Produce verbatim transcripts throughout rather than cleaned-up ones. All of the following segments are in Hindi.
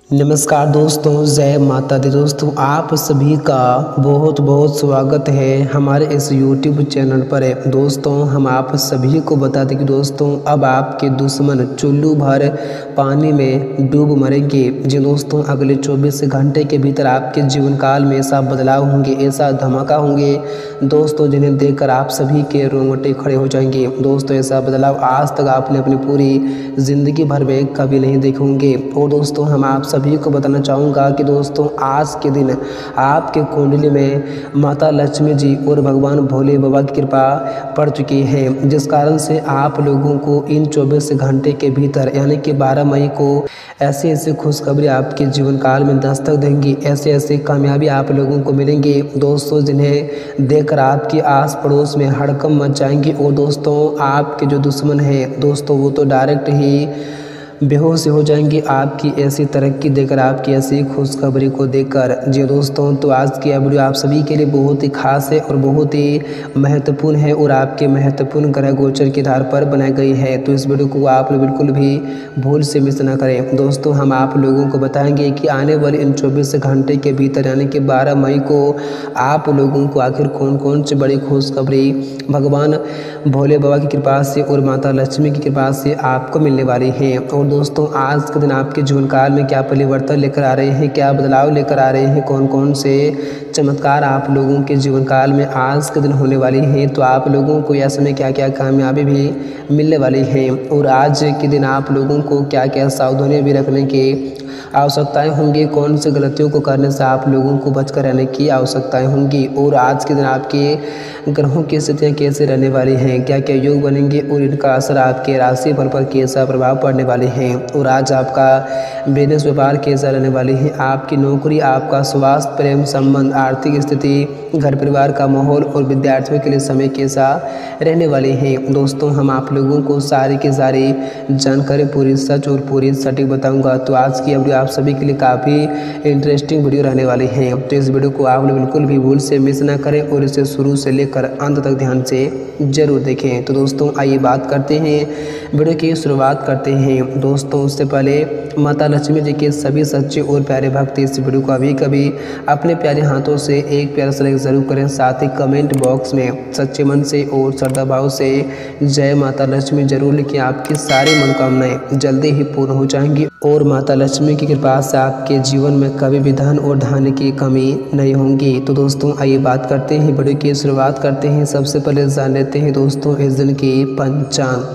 नमस्कार दोस्तों, जय माता दी। दोस्तों आप सभी का बहुत बहुत स्वागत है हमारे इस यूट्यूब चैनल पर। दोस्तों हम आप सभी को बता दें कि दोस्तों अब आपके दुश्मन चुल्लू भर पानी में डूब मरेंगे। जी दोस्तों, अगले चौबीस घंटे के भीतर आपके जीवन काल में ऐसा बदलाव होंगे, ऐसा धमाका होंगे दोस्तों जिन्हें देखकर आप सभी के रोंगटे खड़े हो जाएंगे। दोस्तों ऐसा बदलाव आज तक आपने अपनी पूरी ज़िंदगी भर में कभी नहीं देखे होंगे। और दोस्तों हम आप सभी को बताना चाहूँगा कि दोस्तों आज के दिन आपके कुंडली में माता लक्ष्मी जी और भगवान भोले बाबा की कृपा पड़ चुकी है, जिस कारण से आप लोगों को इन चौबीस घंटे के भीतर यानी कि बारह मई को ऐसी ऐसी खुशखबरी आपके जीवन काल में दस्तक देंगी, ऐसे ऐसे कामयाबी आप लोगों को मिलेंगे दोस्तों जिन्हें देखकर आपकी आस पड़ोस में हड़कंप मच जाएंगी। और दोस्तों आपके जो दुश्मन हैं दोस्तों वो तो डायरेक्ट ही बेहोश हो जाएंगी आपकी ऐसी तरक्की देकर, आपकी ऐसी खुशखबरी को देखकर। जी दोस्तों, तो आज की यह वीडियो आप सभी के लिए बहुत ही खास है और बहुत ही महत्वपूर्ण है और आपके महत्वपूर्ण ग्रह गोचर के आधार पर बनाई गई है, तो इस वीडियो को आप लोग बिल्कुल भी भूल से मिस ना करें। दोस्तों हम आप लोगों को बताएंगे कि आने वाले इन चौबीस घंटे के भीतर यानी कि बारह मई को आप लोगों को आखिर कौन कौन सी बड़ी खुशखबरी भगवान भोले बाबा की कृपा से और माता लक्ष्मी की कृपा से आपको मिलने वाली है। और दोस्तों आज के दिन आपके जीवन काल में क्या परिवर्तन लेकर आ रहे हैं, क्या बदलाव लेकर आ रहे हैं, कौन कौन से चमत्कार आप लोगों के जीवन काल में आज के दिन होने वाली हैं, तो आप लोगों को यह समय क्या क्या कामयाबी भी मिलने वाली है और आज के दिन आप लोगों को क्या क्या सावधानियां भी रखने की आवश्यकताएं होंगी, कौन से गलतियों को करने से आप लोगों को बचकर रहने की आवश्यकताएं होंगी, और आज के दिन आपके ग्रहों की स्थितियां कैसे रहने वाली हैं, क्या क्या योग बनेंगे और इनका असर आपके राशि फल पर कैसा प्रभाव पड़ने वाले हैं, और आज आपका बिजनेस व्यापार कैसा रहने वाली है, आपकी नौकरी, आपका स्वास्थ्य, प्रेम संबंध, आर्थिक स्थिति, घर परिवार का माहौल और विद्यार्थियों के लिए समय कैसा रहने वाले हैं। दोस्तों हम आप लोगों को सारी की सारी जानकारी पूरी सच और पूरी सटीक बताऊंगा, तो आज की वीडियो आप सभी के लिए काफ़ी इंटरेस्टिंग वीडियो रहने वाली है, तो इस वीडियो को आप लोग बिल्कुल भी भूल से मिस ना करें और इसे शुरू से लेकर अंत तक ध्यान से जरूर देखें। तो दोस्तों आइए बात करते हैं, वीडियो की शुरुआत करते हैं। दोस्तों उससे पहले माता लक्ष्मी जी के सभी सच्चे और प्यारे भक्त इस वीडियो को अभी कभी अपने प्यारे हाथों से एक प्यारा सा लाइक जरूर करें, साथ ही कमेंट बॉक्स में सच्चे मन से और श्रद्धा भाव से जय माता लक्ष्मी जरूर लिखें। आपकी सारी मनोकामनाएं जल्दी ही पूर्ण हो जाएंगी और माता लक्ष्मी की कृपा से आपके जीवन में कभी भी धन और धान्य की कमी नहीं होगी। तो दोस्तों आइए बात करते हैं, वीडियो की शुरुआत करते हैं। सबसे पहले जान लेते हैं दोस्तों इस दिन की पंचांग।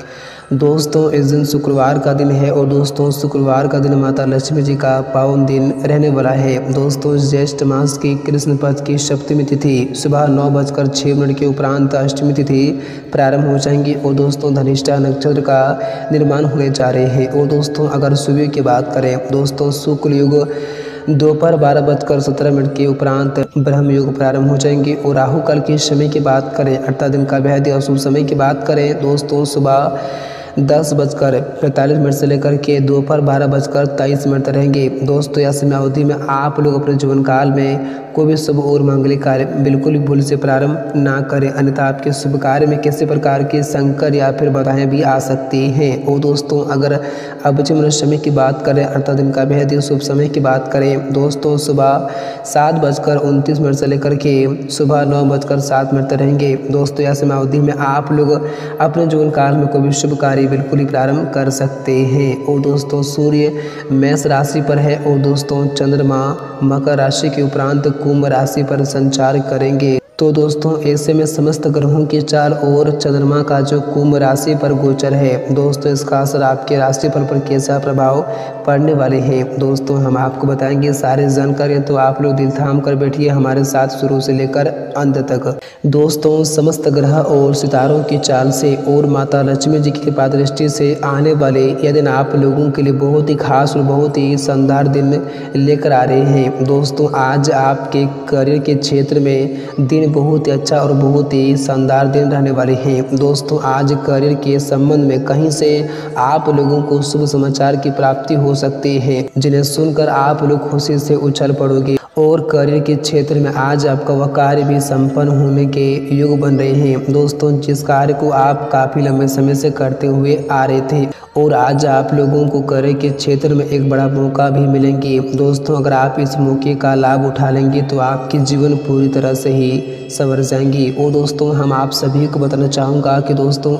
दोस्तों इस दिन शुक्रवार का दिन है और दोस्तों शुक्रवार का दिन माता लक्ष्मी जी का पावन दिन रहने वाला है। दोस्तों ज्येष्ठ मास की कृष्ण पक्ष की सप्तमी तिथि सुबह नौ बजकर छः मिनट के उपरांत अष्टमी तिथि प्रारंभ हो जाएंगी और दोस्तों धनिष्ठा नक्षत्र का निर्माण होने जा रहे हैं। और दोस्तों अगर सुबह की बात करें दोस्तों शुक्ल युग दोपहर बारह बजकर सत्रह मिनट के उपरांत ब्रह्म युग प्रारंभ हो जाएंगे और राहु काल के समय की बात करें अर्थात दिन का बेहद अशुभ समय की बात करें दोस्तों सुबह दस बजकर पैंतालीस मिनट से लेकर के दोपहर बारह बजकर तेईस मिनट तक रहेंगे। दोस्तों यह समय अवधि में आप लोग अपने जीवन काल में कोई भी शुभ और मंगलिक कार्य बिल्कुल भी भूल से प्रारंभ ना करें, अन्यथा आपके शुभ कार्य में किसी प्रकार के संकट या फिर बाधाएं भी आ सकती हैं। और दोस्तों अगर अभिजित समय की बात करें अर्थात दिन का बेहद शुभ समय की बात करें दोस्तों सुबह सात बजकर उनतीस मिनट से लेकर के सुबह नौ बजकर सात मिनट तक रहेंगे। दोस्तों यह समय अवधि में आप लोग अपने जीवन काल में कोई भी शुभ कार्य बिल्कुल ही प्रारंभ कर सकते हैं। और दोस्तों सूर्य मेष राशि पर है और दोस्तों चंद्रमा मकर राशि के उपरांत कुंभ राशि पर संचार करेंगे। तो दोस्तों ऐसे में समस्त ग्रहों की चाल और चंद्रमा का जो कुंभ राशि पर गोचर है दोस्तों इसका असर आपके राशिफल पर कैसा प्रभाव पड़ने वाले हैं दोस्तों हम आपको बताएंगे सारी जानकारी, तो आप लोग दिल थाम कर बैठिए हमारे साथ शुरू से लेकर अंत तक। दोस्तों समस्त ग्रह और सितारों की चाल से और माता लक्ष्मी जी की कृपा दृष्टि से आने वाले यह दिन आप लोगों के लिए बहुत ही खास और बहुत ही शानदार दिन लेकर आ रहे हैं। दोस्तों आज आपके करियर के क्षेत्र में दिन बहुत ही अच्छा और बहुत ही शानदार दिन रहने वाले हैं। दोस्तों आज करियर के संबंध में कहीं से आप लोगों को शुभ समाचार की प्राप्ति हो सकती है, जिन्हें सुनकर आप लोग खुशी से उछल पड़ोगे और करियर के क्षेत्र में आज आपका वह कार्य भी संपन्न होने के योग बन रहे हैं। दोस्तों, जिस कार्य को आप काफ़ी लंबे समय से करते हुए आ रहे थे और आज आप लोगों को करियर के क्षेत्र में एक बड़ा मौका भी मिलेंगे। दोस्तों, अगर आप इस मौके का लाभ उठा लेंगे तो आपकी जीवन पूरी तरह से ही संवर जाएंगी। और दोस्तों, हम आप सभी को बताना चाहूँगा कि दोस्तों,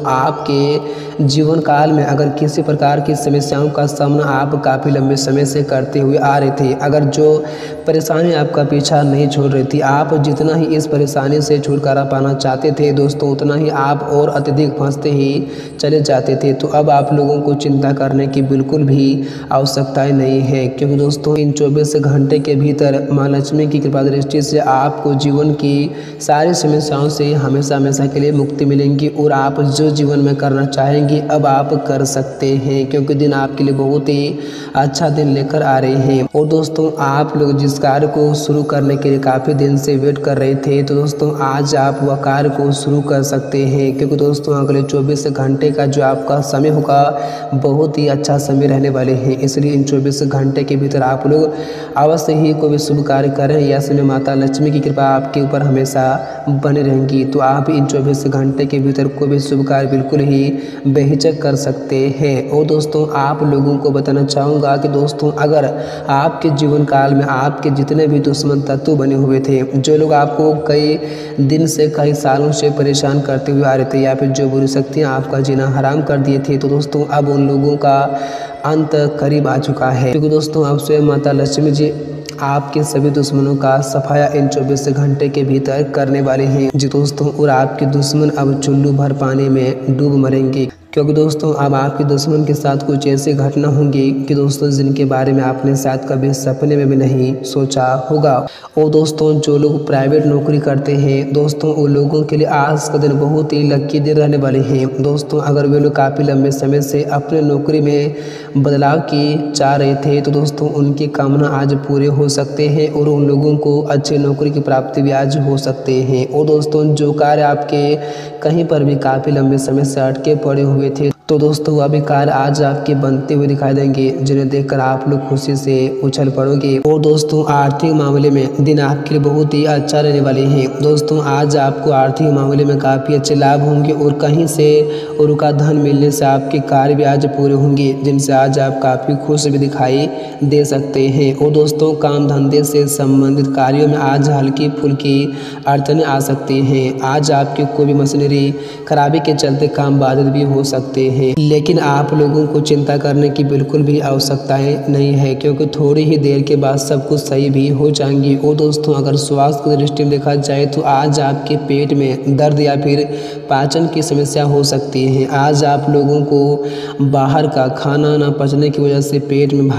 आपके जीवन काल में अगर किसी प्रकार की समस्याओं का सामना आप काफ़ी लंबे समय से करते हुए आ रहे थे, अगर जो परेशानी आपका पीछा नहीं छोड़ रही थी, आप जितना ही इस परेशानी से छुटकारा पाना चाहते थे दोस्तों, उतना ही आप और अत्यधिक फंसते ही चले जाते थे। तो अब आप लोगों को चिंता करने की बिल्कुल भी आवश्यकता नहीं है, क्योंकि दोस्तों इन चौबीस घंटे के भीतर माँ लक्ष्मी की कृपा दृष्टि से आपको जीवन की सारी समस्याओं से हमेशा हमेशा के लिए मुक्ति मिलेंगी और आप जो जीवन में करना चाहेंगे अब आप कर सकते हैं, क्योंकि दिन आपके लिए बहुत ही अच्छा दिन लेकर आ रहे हैं। और दोस्तों, आप लोग जिस कार्य को शुरू करने के लिए काफ़ी दिन से वेट कर रहे थे, तो दोस्तों आज आप वह कार्य को शुरू कर सकते हैं, क्योंकि दोस्तों अगले चौबीस घंटे का जो आपका समय होगा बहुत ही अच्छा समय रहने वाले हैं। इसलिए इन चौबीस घंटे के भीतर आप लोग अवश्य ही कोई भी शुभ कार्य करें, या समय माता लक्ष्मी की कृपा आपके ऊपर हमेशा बने रहेंगी। तो आप इन चौबीस घंटे के भीतर कोई भी शुभ कार्य बिल्कुल ही बेहिचक कर सकते हैं। और दोस्तों, आप लोगों को बताना चाहूँगा कि दोस्तों अगर आपके जीवन काल में आपके जितने भी दुश्मन तत्व बने हुए थे, जो लोग आपको कई दिन से कई सालों से परेशान करते हुए आ रहे थे, या फिर जो बुरी शक्तियाँ आपका जीना हराम कर दिए थे, तो दोस्तों अब उन लोगों का अंत करीब आ चुका है, क्योंकि दोस्तों अब स्वयं माता लक्ष्मी जी आपके सभी दुश्मनों का सफाया इन चौबीस घंटे के भीतर करने वाले हैं जी दोस्तों। और आपके दुश्मन अब चुल्लू भर पानी में डूब मरेंगे, क्योंकि दोस्तों अब आपके दुश्मन के साथ कुछ ऐसी घटना होंगी कि दोस्तों जिनके बारे में आपने शायद कभी सपने में भी नहीं सोचा होगा। और दोस्तों, जो लोग प्राइवेट नौकरी करते हैं दोस्तों, उन लोगों के लिए आज का दिन बहुत ही लकी दिन रहने वाले हैं। दोस्तों, अगर वे लोग काफ़ी लंबे समय से अपने नौकरी में बदलाव की चाह रहे थे, तो दोस्तों उनकी कामना आज पूरे हो सकते हैं और उन लोगों को अच्छी नौकरी की प्राप्ति भी आज हो सकते हैं। और दोस्तों, जो कार्य आपके कहीं पर भी काफ़ी लंबे समय से अटके पड़े हुए थे, तो दोस्तों वह भी कार्य आज आपके बनते हुए दिखाई देंगे, जिन्हें देखकर आप लोग खुशी से उछल पड़ोगे। और दोस्तों, आर्थिक मामले में दिन आपके लिए बहुत ही अच्छा रहने वाले हैं। दोस्तों, आज आपको आर्थिक मामले में काफ़ी अच्छे लाभ होंगे और कहीं से रुका धन मिलने से आपके कार्य भी आज पूरे होंगे, जिनसे आज आप काफ़ी खुश भी दिखाई दे सकते हैं। और दोस्तों, काम धंधे से संबंधित कार्यों में आज हल्की फुल्की अड़चनें आ सकती हैं। आज आपकी कोई भी मशीनरी खराबी के चलते काम बाधित भी हो सकते हैं, लेकिन आप लोगों को चिंता करने की बिल्कुल भी आवश्यकता नहीं है, क्योंकि थोड़ी ही देर के बाद सब कुछ सही भी हो जाएंगी। और दोस्तों, अगर स्वास्थ्य की दृष्टि में देखा जाए तो आज आपके पेट में दर्द या फिर पाचन की समस्या हो सकती है। आज आप लोगों को बाहर का खाना न पचने की वजह से पेट में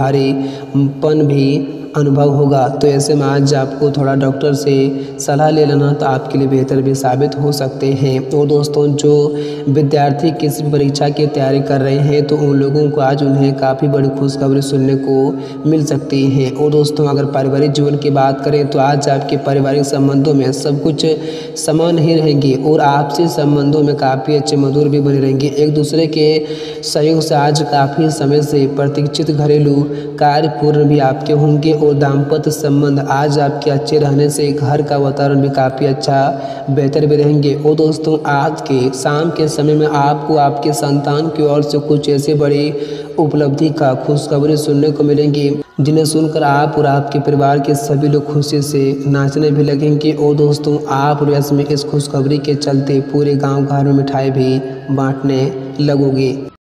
भारीपन भी अनुभव होगा, तो ऐसे में आज आपको थोड़ा डॉक्टर से सलाह ले लेना तो आपके लिए बेहतर भी साबित हो सकते हैं। और दोस्तों, जो विद्यार्थी किसी परीक्षा की तैयारी कर रहे हैं तो उन लोगों को आज उन्हें काफ़ी बड़ी खुशखबरी सुनने को मिल सकती है। और दोस्तों, अगर पारिवारिक जीवन की बात करें तो आज आपके पारिवारिक संबंधों में सब कुछ समान ही रहेंगे और आपसी संबंधों में काफ़ी अच्छे मधुर भी बने रहेंगे। एक दूसरे के सहयोग से आज काफ़ी समय से प्रतीक्षित घरेलू कार्य पूर्ण भी आपके होंगे और दाम्पत्य संबंध आज आपके अच्छे रहने से घर का वातावरण भी काफ़ी अच्छा बेहतर भी रहेंगे। और दोस्तों, आज के शाम के समय में आपको आपके संतान की ओर से कुछ ऐसे बड़ी उपलब्धि का खुशखबरी सुनने को मिलेंगी, जिन्हें सुनकर आप और आपके परिवार के सभी लोग खुशी से नाचने भी लगेंगे। और दोस्तों, आप में इस खुशखबरी के चलते पूरे गांव घर में मिठाई भी बांटने लगोगे।